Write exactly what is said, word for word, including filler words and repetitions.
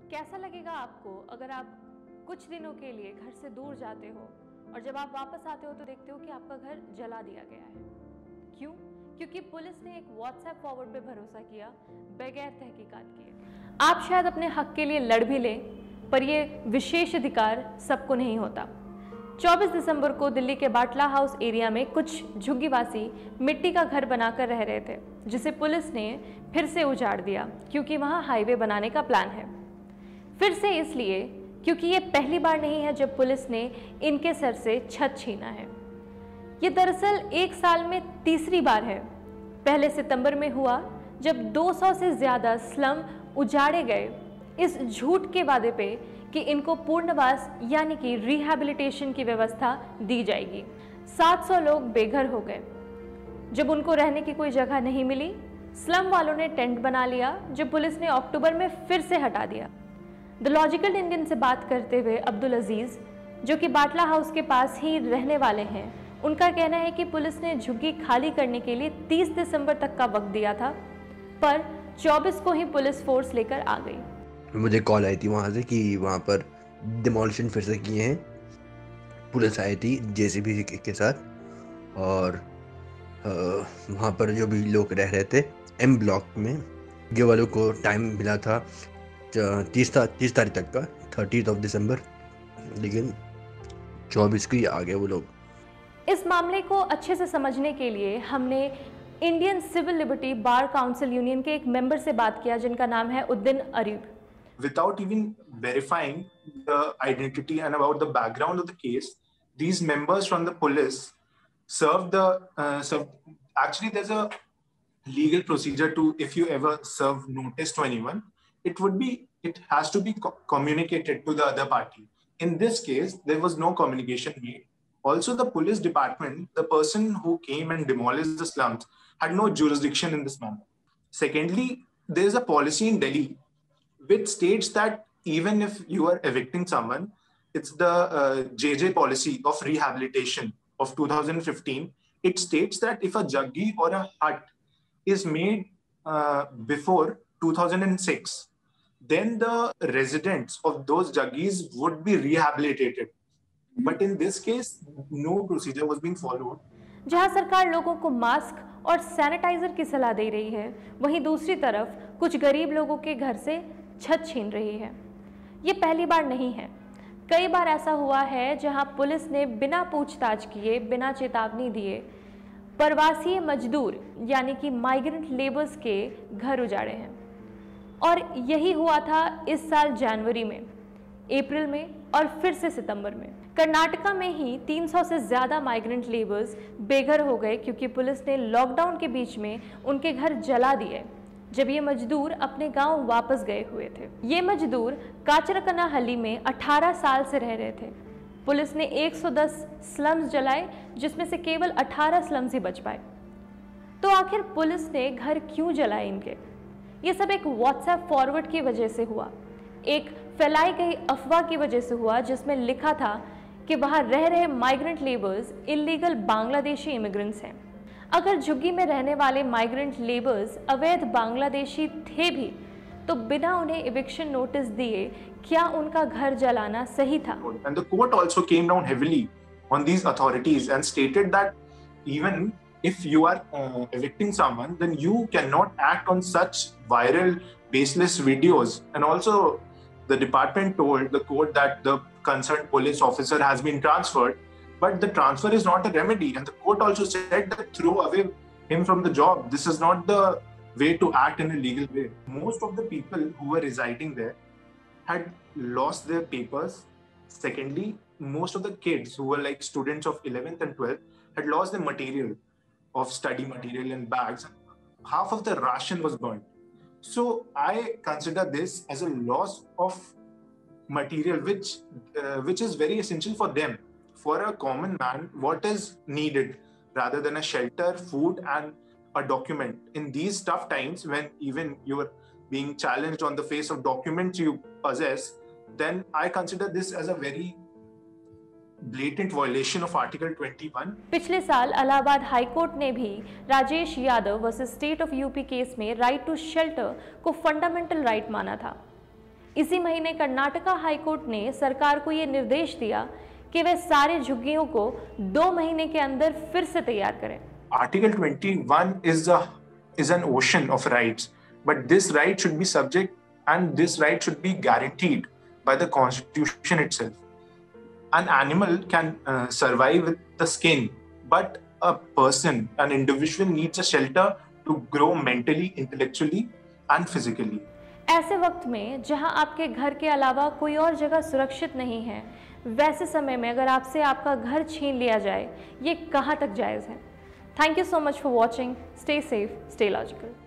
कैसा लगेगा आपको अगर आप कुछ दिनों के लिए घर से दूर जाते हो और जब आप वापस आते हो तो देखते हो कि आपका घर जला दिया गया है? क्यों? क्योंकि पुलिस ने एक व्हाट्सएप फॉरवर्ड पे भरोसा किया बगैर तहकीकात किए। आप शायद अपने हक के लिए लड़ भी लें, पर यह विशेष अधिकार सबको नहीं होता। चौबीस दिसंबर को दिल्ली के बाटला हाउस एरिया में कुछ झुग्गीवासी मिट्टी का घर बनाकर रह रहे थे, जिसे पुलिस ने फिर से उजाड़ दिया क्योंकि वहां हाईवे बनाने का प्लान है। फिर से इसलिए क्योंकि ये पहली बार नहीं है जब पुलिस ने इनके सर से छत छीना है। ये दरअसल एक साल में तीसरी बार है। पहले सितंबर में हुआ जब दो सौ से ज्यादा स्लम उजाड़े गए इस झूठ के वादे पे कि इनको पूर्णवास यानी कि रिहैबिलिटेशन की व्यवस्था दी जाएगी। सात सौ लोग बेघर हो गए। जब उनको रहने की कोई जगह नहीं मिली, स्लम वालों ने टेंट बना लिया, जो पुलिस ने अक्टूबर में फिर से हटा दिया। द लॉजिकल इंडियन से बात करते हुए अब्दुल अजीज, जो कि बाटला हाउस के पास ही रहने वाले हैं, उनका कहना है कि पुलिस ने झुग्गी खाली करने के लिए तीस दिसंबर तक का वक्त दिया था, पर चौबीस को ही पुलिस फोर्स लेकर आ गई। मुझे कॉल आई थी वहाँ से कि वहाँ पर डिमोलिशन फिर से किए हैं। पुलिस आई थी जेसीबी के साथ और वहाँ पर जो भी लोग रह रहे थे एम ब्लॉक में, ये वालों को टाइम मिला था तीस तीस तारीख तक का, थर्टीथ ऑफ दिसंबर, लेकिन चौबीस को ही आ गए वो लोग। इस मामले को अच्छे से समझने के लिए हमने Indian civil liberty bar council union के एक मेंबर से बात किया, जिनका नाम है Uddin Areeb. Without even verifying the identity and about the background of the case, these members from the police served the uh, served, actually there's a legal procedure to, if you ever serve notice to anyone, it would be it has to be co communicated to the other party. In this case, there was no communication made. Also, the police department, the person who came and demolished the slums, had no jurisdiction in this manner. Secondly, there is a policy in Delhi which states that even if you are evicting someone, it's the uh, J J policy of rehabilitation of two thousand fifteen. It states that if a jaggi or a hut is made uh, before two thousand six, then the residents of those jaggis would be rehabilitated. But in this case, no procedure was being followed. जहां सरकार लोगों को mask और sanitiser की सलाह दे रही है, वहीं दूसरी तरफ कुछ गरीब लोगों के घर से छत छीन रही है। ये पहली बार नहीं है, कई बार ऐसा हुआ है जहां पुलिस ने बिना पूछताछ किए, बिना चेतावनी दिए प्रवासी मजदूर यानी कि माइग्रेंट लेबर्स के घर उजाड़े हैं। और यही हुआ था इस साल जनवरी में, अप्रैल में और फिर से सितंबर में। कर्नाटका में ही तीन सौ से ज्यादा माइग्रेंट लेबर्स बेघर हो गए क्योंकि पुलिस ने लॉकडाउन के बीच में उनके घर जला दिए जब ये मजदूर अपने गांव वापस गए हुए थे। ये मजदूर काचरकनाहल्ली में अठारह साल से रह रहे थे। पुलिस ने एक सौ दस स्लम्स जलाए, जिसमें से केवल अठारह स्लम्स ही बच पाए। तो आखिर पुलिस ने घर क्यों जलाए इनके? ये सब एक व्हाट्सएप फॉरवर्ड की वजह से हुआ, एक फैलाई गई अफवाह की वजह से हुआ, जिसमें लिखा था कि वहां रह रहे migrant labours illegal Bangladeshi immigrants हैं। अगर झुग्गी में रहने वाले माइग्रेंट लेबर्स अवैध बांग्लादेशी थे भी, तो बिना उन्हें इविक्शन नोटिस दिए क्या उनका घर जलाना सही था? And the court also came down heavily on these authorities and stated that even if you are uh, evicting someone, then you cannot act on such viral, baseless videos. And also, the department told the court that the concerned police officer has been transferred, but the transfer is not a remedy. And the court also said that throw away him from the job. This is not the way to act in a legal way. Most of the people who were residing there had lost their papers. Secondly, most of the kids who were like students of eleventh and twelfth had lost their material of study material and bags. Half of the ration was burnt. So I consider this as a loss of material, which uh, which is very essential for them. For a common man, what is needed rather than a shelter, food, and a document in these tough times when even you are being challenged on the face of documents you possess, then I consider this as a very blatant violation of Article twenty-one. पिछले साल Allahabad high court ने भी Rajesh Yadav versus state of UP case में right to shelter को fundamental right माना था। इसी महीने कर्नाटका हाईकोर्ट ने सरकार को ये निर्देश दिया कि वे सारे झुग्गियों को दो महीने के अंदर फिर से तैयार करें। Article twenty-one is a is an ocean of rights, but this right should be subject and this right should be guaranteed by the Constitution itself. An animal can uh, survive with the skin, but a person, an individual needs a shelter to grow mentally, intellectually, and physically. ऐसे वक्त में जहां आपके घर के अलावा कोई और जगह सुरक्षित नहीं है, वैसे समय में अगर आपसे आपका घर छीन लिया जाए, ये कहां तक जायज़ है? Thank you so much for watching. Stay safe, stay logical.